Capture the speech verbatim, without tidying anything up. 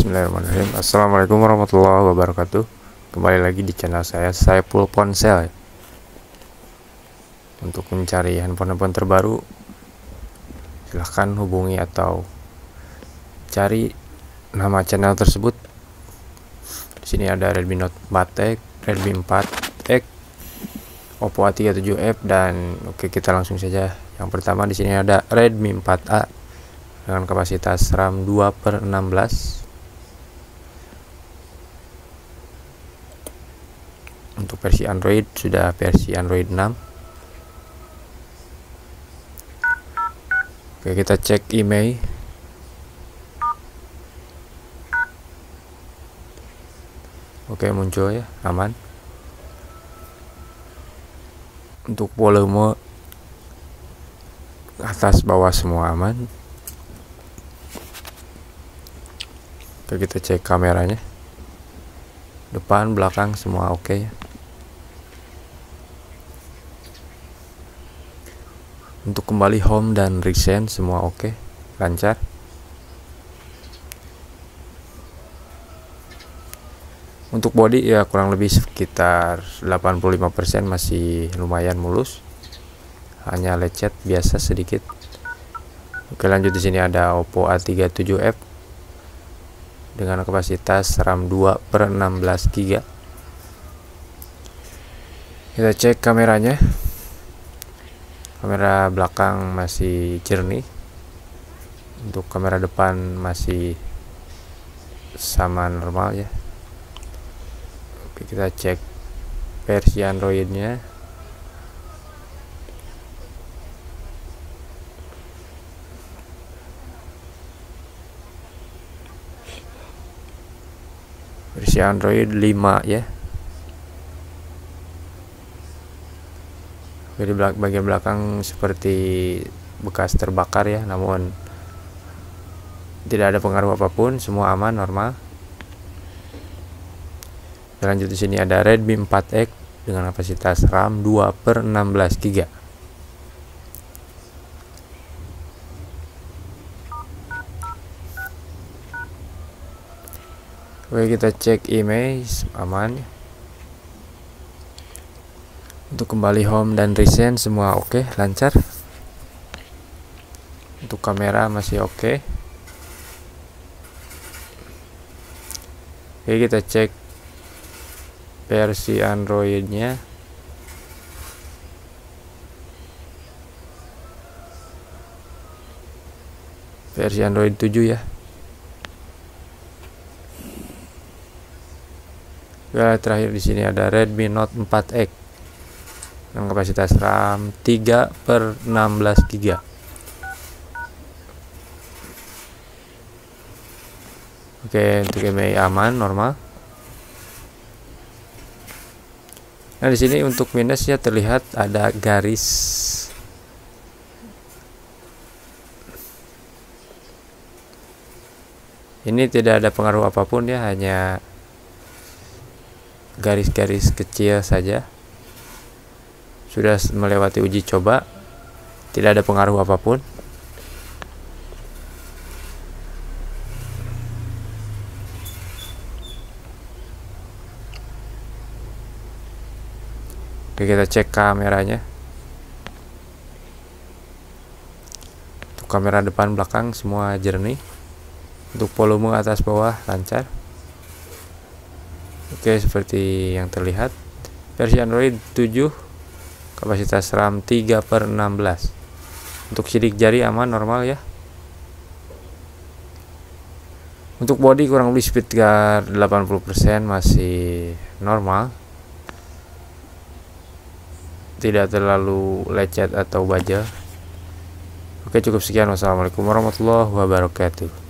Bismillahirrahmanirrahim. Assalamualaikum warahmatullahi wabarakatuh. Kembali lagi di channel saya, Saiful Ponsel. Untuk mencari handphone-handphone terbaru, silahkan hubungi atau cari nama channel tersebut. Di sini ada Redmi Note empat X, Redmi empat X, Oppo A tiga puluh tujuh F, dan oke, kita langsung saja. Yang pertama di sini ada Redmi empat A dengan kapasitas RAM dua per enam belas. Untuk versi Android sudah versi Android enam. Oke, kita cek email. Oke, muncul ya, aman. Untuk volume atas bawah semua aman. Oke, kita cek kameranya. Depan, belakang semua oke ya. Untuk kembali home dan recent semua oke, lancar. Untuk body ya kurang lebih sekitar delapan puluh lima persen masih lumayan mulus. Hanya lecet biasa sedikit. Oke, lanjut di sini ada Oppo A tiga puluh tujuh F dengan kapasitas RAM dua per enam belas giga. Kita cek kameranya. Kamera belakang masih jernih. Untuk kamera depan masih sama normal ya. Oke, kita cek versi Androidnya. Versi Android lima ya. Di bagian belakang seperti bekas terbakar ya, namun tidak ada pengaruh apapun, semua aman normal. Lanjut di sini ada Redmi empat X dengan kapasitas RAM dua per enam belas giga. Oke, kita cek image aman. Untuk kembali home dan recent semua oke, lancar. Untuk kamera masih oke. Oke, kita cek versi Androidnya. Versi Android tujuh ya. Ya, terakhir di sini ada Redmi Note empat X dengan kapasitas RAM tiga per enam belas giga. Oke, untuk email aman normal. Nah, di sini untuk minusnya terlihat ada garis. Ini tidak ada pengaruh apapun ya, hanya garis-garis kecil saja. Sudah melewati uji coba, tidak ada pengaruh apapun. Oke, kita cek kameranya. Untuk kamera depan belakang semua jernih. Untuk volume atas bawah lancar. Oke, seperti yang terlihat versi Android tujuh, kapasitas RAM tiga per enam belas. Untuk sidik jari aman normal ya. Untuk body kurang lebih sekitar delapan puluh persen masih normal. Tidak terlalu lecet atau baja. Oke, cukup sekian. Wassalamualaikum warahmatullahi wabarakatuh.